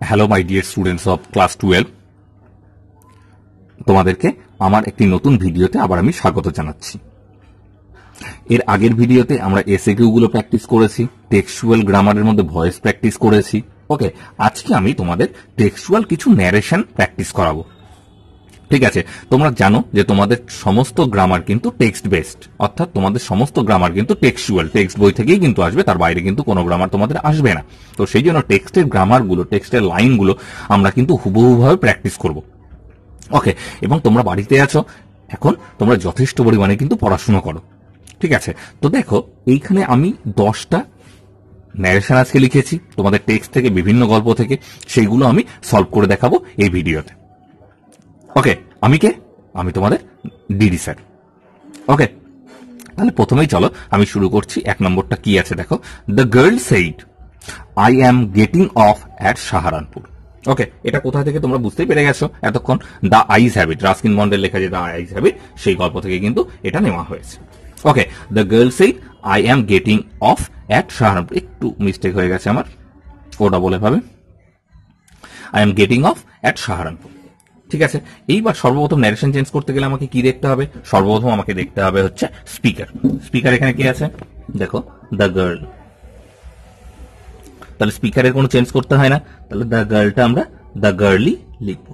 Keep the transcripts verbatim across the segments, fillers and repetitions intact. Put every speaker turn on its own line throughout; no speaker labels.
Hello my dear students of class twelve, তোমাদেরকে আমার একটি নতুন ভিডিওতে আবার আমি স্বাগত জানাচ্ছি। এর আগের ভিডিওতে আমরা এসএকিউ গুলো প্র্যাকটিস করেছি, টেক্সচুয়াল গ্রামারের মধ্যে ভয়েস প্র্যাকটিস করেছি। ওকে, আজকে আমি তোমাদের টেক্সচুয়াল কিছু ন্যারেশন প্র্যাকটিস করাবো। ঠিক আছে, তোমরা জানো যে তোমাদের সমস্ত গ্রামার কিন্তু টেক্সট বেসড, অর্থাৎ তোমাদের সমস্ত গ্রামার কিন্তু টেক্সচুয়াল, টেক্সট বই থেকেই কিন্তু আসবে, তার বাইরে কিন্তু কোনো গ্রামার তোমাদের আসবে না। তো সেই জন্য টেক্সটের গ্রামারগুলো, টেক্সটের লাইনগুলো আমরা কিন্তু হুবহুভাবে প্র্যাকটিস করব। ওকে, এবং তোমরা বাড়িতে আছো এখন, তোমরা যথেষ্ট পরিমাণে কিন্তু পড়াশোনা করো। ঠিক আছে, তো দেখো এইখানে আমি দশটা ন্যারেশন আজকে লিখেছি তোমাদের টেক্সট থেকে, বিভিন্ন গল্প থেকে, সেইগুলো আমি সলভ করে দেখাবো এই ভিডিওতে। ওকে, আমি কে? আমি তোমাদের ডিডি স্যার। ওকে, তাহলে প্রথমেই চলো আমি শুরু করছি। এক নম্বরটা কি আছে দেখো, the girl said I am getting off at Saharanpur. Okay, এটা কোথা থেকে তোমরা বুঝতেই পেরে গেছো এতক্ষণ, দ্য আইজ হ্যাবিট, রাস্কিন বন্ডের লেখা যে দ্য আইজ হ্যাবিট, সেই গল্প থেকে কিন্তু এটা নেওয়া হয়েছে। Okay, the girl said I am getting off at Saharanpur, একটু মিস্টেক হয়ে গেছে আমার, ওটা বলে পাবে, I am getting off at Saharanpur. ঠিক আছে, এইবার সর্বপ্রথম ন্যারেশন চেঞ্জ করতে গেলে আমাকে কি দেখতে হবে? সর্বপ্রথম আমাকে দেখতে হবে হচ্ছে স্পিকার। স্পিকার এখানে কি আছে দেখো, দ্য গার্ল। তাহলে স্পিকারের কোনো চেঞ্জ করতে হয় না, তাহলে দ্য গার্লটা আমরা দ্য গার্লি লিখব।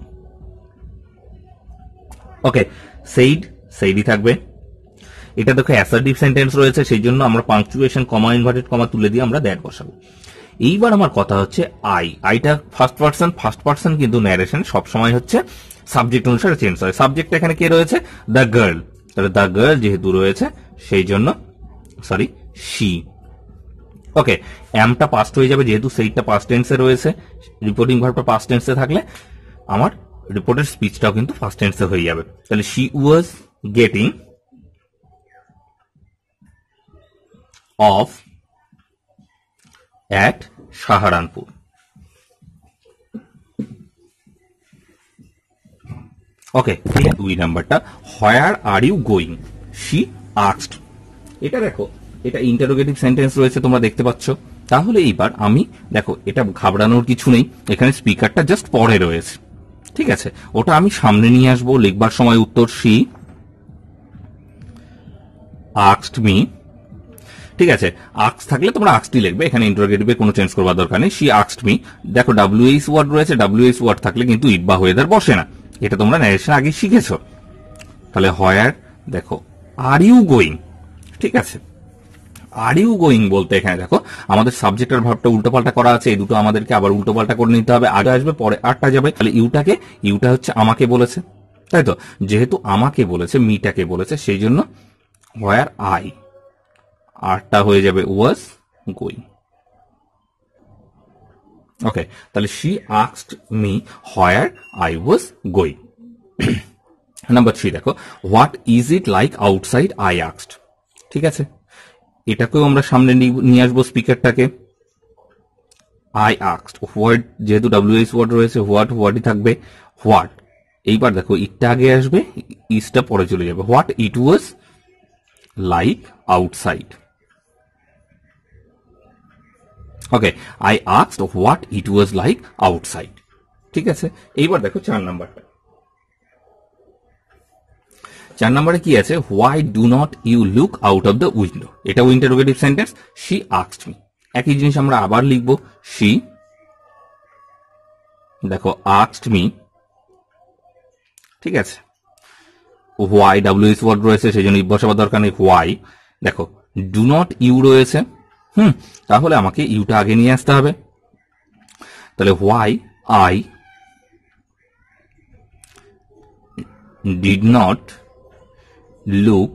ওকে, সেইড, সেইডই থাকবে। এটা দেখো অ্যাসার্টিভ সেন্টেন্স রয়েছে, সেই জন্য আমরা পাংচুয়েশন, কমা, ইনভার্টেড কমা তুলে দিয়ে আমরা দ্যাট বসাবো। এইবার আমার কথা হচ্ছে আই, আইটা ফার্স্ট পারসন, ফার্স্ট পারসন কিন্তু ন্যারেশন সবসময় হচ্ছে সাবজেক্ট অনুসারে চেঞ্জ হয়। সাবজেক্ট এখানে কে রয়েছে? দ্য গার্ল, তাহলে দ্য গার্ল যেহেতু রয়েছে সেই জন্য সরি শি। ওকে, অ্যামটা পাস্ট হয়ে যাবে যেহেতু সেইটা পাস্ট টেন্সে রয়েছে, রিপোর্টিং ভার্বটা পাস্ট টেন্সে থাকলে আমার রিপোর্টের স্পিচটাও কিন্তু ফার্স্ট টেন্সে হয়ে যাবে। তাহলে she was getting off at Saharanpur. Okay, দুই নাম্বারটা, where are you going, she asked. এটা দেখো, এটা ইন্টারোগেটিভ সেন্টেন্স রয়েছে, তোমরা দেখতে পাচ্ছ। তাহলে এইবার আমি দেখো, এটা ঘাবড়ানোর কিছু নেই, এখানে স্পিকারটা জাস্ট পরে রয়েছে। ঠিক আছে, ওটা আমি সামনে নিয়ে আসবো, লিখবার সময় উত্তর শি আস্কড মি। ঠিক আছে, আক্স থাকলে তোমরা আক্সটি লিখবে, এখানে ইন্টারোগেটিভে কোনো চেঞ্জ করবার দরকার নেই। শি আস্কড মি, দেখো ডাব্লিউএইচ ওয়ার্ড রয়েছে, ডাব্লিউএইচ ওয়ার্ড থাকলে কিন্তু ইট বা ওয়েদার বসে না, এটা তোমরা ন্যারেশন আগে শিখেছো। তাহলে হোয়ার, দেখো আর ইউ গোয়িং। ঠিক আছে, আর ইউ গোয়িং বলতে এখানে দেখো আমাদের সাবজেক্ট আর ভার্বটা উল্টোপাল্টা করা আছে, এই দুটো আমাদেরকে আবার উল্টোপাল্টা করে নিতে হবে। আগে আসবে পরে আরটা যাবে, তাহলে ইউটাকে, ইউটা হচ্ছে আমাকে বলেছে, তাই তো, যেহেতু আমাকে বলেছে, মিটাকে বলেছে, সেই জন্য হোয়ার আই, আরটা হয়ে যাবে ওয়াজ গোয়িং। ওকে, তাহলে she asked me where I was going. Number three দেখো, what is it like outside I asked. ঠিক আছে, এটাকেও আমরা সামনে নিয়ে আসবো স্পিকারটাকে, আই আস্কড, হোয়াট যেহেতু ডাব্লিউএইচ ওয়ার্ড রয়েছে, হোয়াট হোয়াটই থাকবে, হোয়াট। এইবার দেখো ইটটা আগে আসবে, ইজটা পরে চলে যাবে, what it was like outside. Okay, I asked what it was like outside. ঠিক আছে, এইবার দেখো চার নাম্বারটা। চার নম্বরে কি আছে, why do not you look out of the window. এটাও interrogative sentence, she asked me. একই জিনিস আমরা আবার লিখবো, শি, দেখো আস্কড মি। ঠিক আছে, হোয়াই ডাব্লিউএস ওয়ার্ড রয়েছে, সেই জন্য বসাবার দরকার নেই, হোয়াই। দেখো ডু নট ইউ রয়েছে, হুম, তাহলে আমাকে ইউটা আগে নিয়ে আসতে হবে। তাহলে why I did not look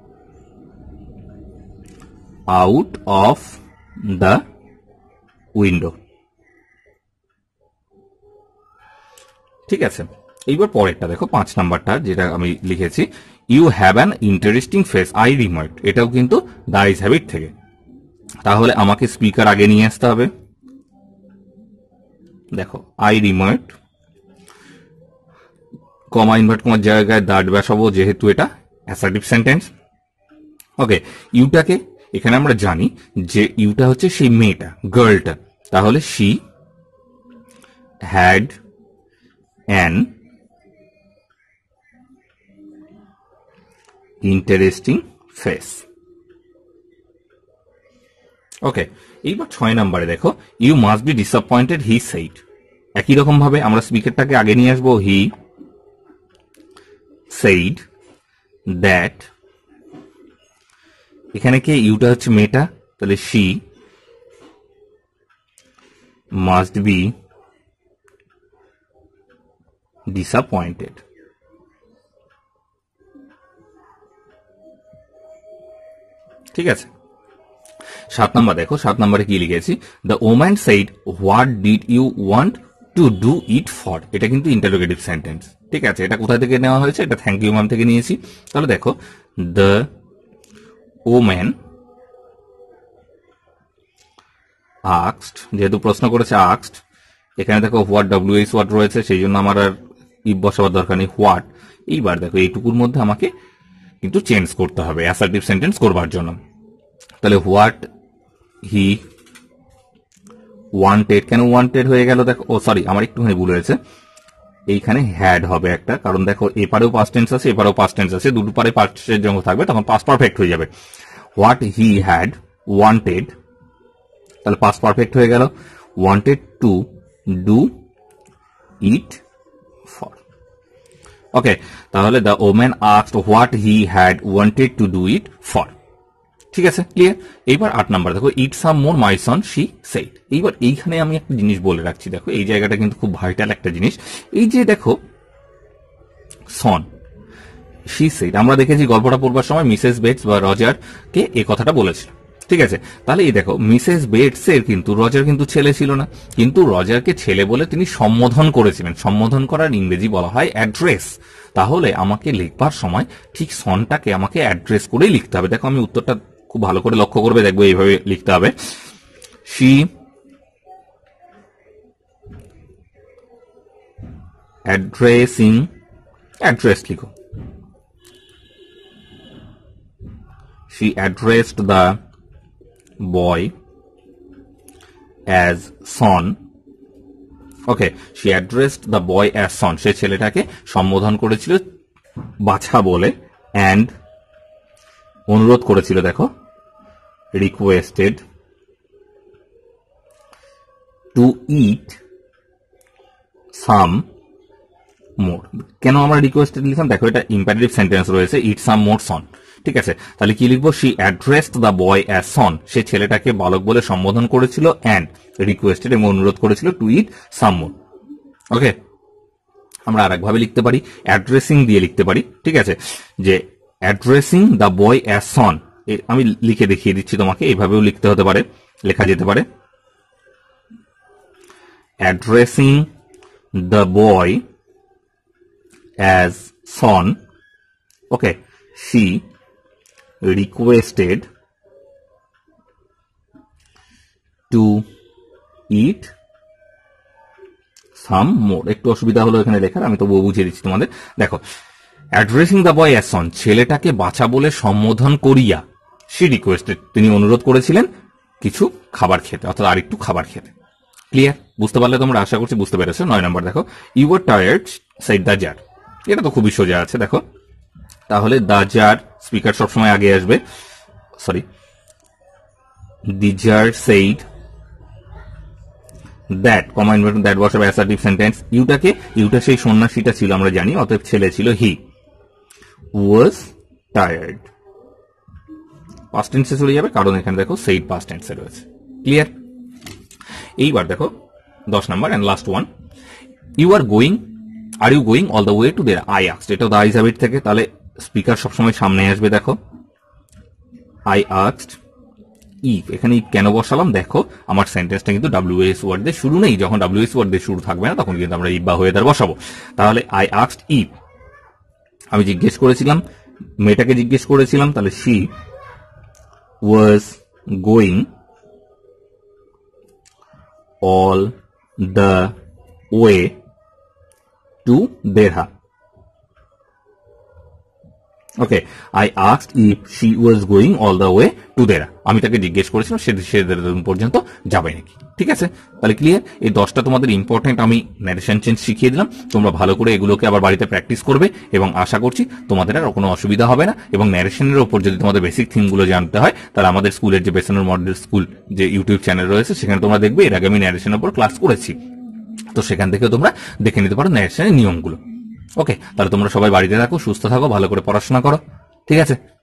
out of the window. ঠিক আছে, এইবার পরেরটা দেখো, পাঁচ নাম্বারটা যেটা আমি লিখেছি, you have an interesting face I remarked. এটাও কিন্তু দ্য আইজ হ্যাবিট থেকে, তাহলে আমাকে স্পিকার আগে নিয়ে আসতে হবে। দেখো আই রিমার্কড, কমা ইনভার্ট কমার জায়গায় দ্যাট বসাবো যেহেতু এটা অ্যাসার্টিভ সেন্টেন্স। ওকে, ইউটাকে এখানে আমরা জানি যে ইউটা হচ্ছে সেই মেয়েটা, গার্লটা, তাহলে she had an interesting face. Okay, এইবার ছয় নম্বরে দেখো, you must be disappointed he said. একই রকম ভাবে আমরা স্পিকারটাকে আগে নিয়ে আসবো, হি সেইড দ্যাট, এখানে কে, ইউটা হচ্ছে মেয়েটা, তাহলে শি মাস্ট বি ডিসঅ্যাপয়েন্টেড। ঠিক আছে, সাত নম্বর দেখো, সাত নম্বরে কি লিখেছি, the woman said what did you want to do it for. এটা কিন্তু ইন্টারোগেটিভ সেন্টেন্স। ঠিক আছে, এটা কোথা থেকে নেওয়া হয়েছে, এটা থ্যাংক ইউ ম্যাম থেকে নিয়েছি। তাহলে দেখো, দ্য ওম্যান আস্কড, যেহেতু প্রশ্ন করেছে আস্কড, এখানে দেখো হোয়াট ডব্লিউএইচ ওয়ার্ড রয়েছে, সেই জন্য আমার আর ইফ বসাবার দরকার নেই, হোয়াট। এইবার দেখো এইটুকুর মধ্যে আমাকে কিন্তু চেঞ্জ করতে হবে অ্যাসার্টিভ সেন্টেন্স করবার জন্য। তাহলে হোয়াট হি ওয়ান্টেড, কেন ওয়ান্টেড হয়ে গেল দেখো, ও সরি আমার একটুখানি ভুল হয়েছে, এইখানে হ্যাড হবে একটা, কারণ দেখো এপারেও পাস্ট টেন্স আছে এপারেও পাস্ট টেন্স আছে, দুটো পারে পাস্টের জন্য থাকবে, তখন পাস্ট পারফেক্ট হয়ে যাবে। হোয়াট হি হ্যাড ওয়ান্টেড, তাহলে পাস্ট পারফেক্ট হয়ে গেল, wanted to do it for. Okay, তাহলে the woman asked what he had wanted to do it for. ঠিক আছে, ক্লিয়ার। এইবার আট নাম্বার দেখো, ইট সাম মোর মাই সন শি সেইড। এইবার এইখানে আমি একটা জিনিস বলে রাখছি, দেখো এই জায়গাটা কিন্তু খুব ভাইটাল একটা জিনিস। এই যে দেখো সন, শি সেইড, আমরা দেখেছি গল্পটা পড়বার সময় মিসেস বেটস বা রজার কে এই কথাটা বলেছিল। ঠিক আছে, তাহলে এই দেখো মিসেস বেটস এর কিন্তু রজার কিন্তু ছেলে ছিল না, কিন্তু রজারকে ছেলে বলে তিনি সম্বোধন করেছিলেন। সম্বোধন করার ইংরেজি বলা হয় অ্যাড্রেস। তাহলে আমাকে লিখবার সময় ঠিক সনটাকে আমাকে অ্যাড্রেস করেই লিখতে হবে। দেখো আমি উত্তরটা খুব ভালো করে লক্ষ্য করবে, দেখবো এইভাবে লিখতে হবে, শি অ্যাড্রেসিং, অ্যাড্রেস লিখো, she addressed the boy as son. Okay, she addressed the boy as son. সে ছেলেটাকে সম্বোধন করেছিল বাছা বলে, and অনুরোধ করেছিল, দেখো requested to eat some more. কেন আমরা রিকোয়েস্টেড লিখলাম, দেখো এটা ইম্পারেটিভ সেন্টেন্স রয়েছে, ইট সাম মোর সন। ঠিক আছে, তাহলে কি লিখবো, she addressed the boy as son, সে ছেলেটাকে বালক বলে সম্বোধন করেছিল, অ্যান্ড রিকোয়েস্টেড, এবং অনুরোধ করেছিল, টু ইট সাম মোর। ওকে, আমরা আর একভাবে লিখতে পারি, অ্যাড্রেসিং দিয়ে লিখতে পারি। ঠিক আছে, যে addressing the boy as son, আমি লিখে দেখিয়ে দিচ্ছি তোমাকে, এইভাবেও লিখতে হতে পারে, লেখা যেতে পারে, addressing the boy as son. Okay, she requested to eat some more. একটু অসুবিধা হলো এখানে লেখার, আমি তো বুঝিয়ে দিচ্ছি তোমাদের। দেখো, addressing the boy as son, ছেলেটাকে বাছা বলে সম্বোধন করিয়া, she requested, তিনি অনুরোধ করেছিলেন কিছু খাবার খেতে, অর্থাৎ আরেকটু খাবার খেতে। ক্লিয়ার, বুঝতে পারলে তোমরা, আশা করছি বুঝতে পেরেছো। নয় নম্বর দেখো, you are tired said the jar. এটা তো খুবই সোজা আছে, দেখো তাহলে দ্য জার, স্পিকার সবসময় আগে আসবে, sorry, the jar said that, comma inverted that বসাবে অ্যাসার্টিভ সেন্টেন্স। ইউটাকে, ইউটা সেই সন্ন্যাসীটা ছিল আমরা জানি, অতএব ছেলে ছিল, হি ওয়াজ টায়ার্ড, পাস্ট টেন্সে চলে যাবে, কারণ এখানে দেখো সেইড পাস্ট টেন্সে রয়েছে। ক্লিয়ার। এইবার দেখো দশ number and last one, you are going, are you going all the way to there, I asked, এটা দ্য আইজাবিট থেকে, তাহলে স্পিকার সবসময় সামনে আসবে, দেখো আই আস্কড ইফ, এখানে ইফ কেন বসালাম, দেখো আমার সেন্টেন্সটা কিন্তু ডাব্লিউএস ওয়ার্ড দিয়ে শুরু নেই, যখন ডাব্লিউএস ওয়ার্ড দিয়ে শুরু থাকবে না তখন কিন্তু আমরা ইফ বা ওয়েদার বসাবো। তাহলে আই আস্কড ইফ, আমি জিজ্ঞেস করেছিলাম, মেয়েটাকে জিজ্ঞেস করেছিলাম, তাহলে she was going all the way to there. Okay, I asked if she was going all the way to there, আমি তাকে জিজ্ঞেস করেছিলাম সে সে দেরাদুন পর্যন্ত যাবে নাকি। ঠিক আছে, তাহলে ক্লিয়ার। এই দশটা তোমাদের ইম্পর্টেন্ট আমি ন্যারেশন চেঞ্জ শিখিয়ে দিলাম, তোমরা ভালো করে এগুলোকে আবার বাড়িতে প্র্যাকটিস করবে এবং আশা করছি তোমাদের আর কোনো অসুবিধা হবে না। এবং ন্যারেশনের ওপর যদি তোমাদের বেসিক থিমগুলো জানতে হয় তাহলে আমাদের স্কুলের যে বেসানুর মডেল স্কুল যে ইউটিউব চ্যানেল রয়েছে সেখানে তোমরা দেখবে এর আগে আমি ন্যারেশনের উপর ক্লাস করেছি, তো সেখান থেকে তোমরা দেখে নিতে পারো ন্যারেশনের নিয়মগুলো। ওকে, তাহলে তোমরা সবাই বাড়িতে থাকো, সুস্থ থাকো, ভালো করে পড়াশোনা করো। ঠিক আছে।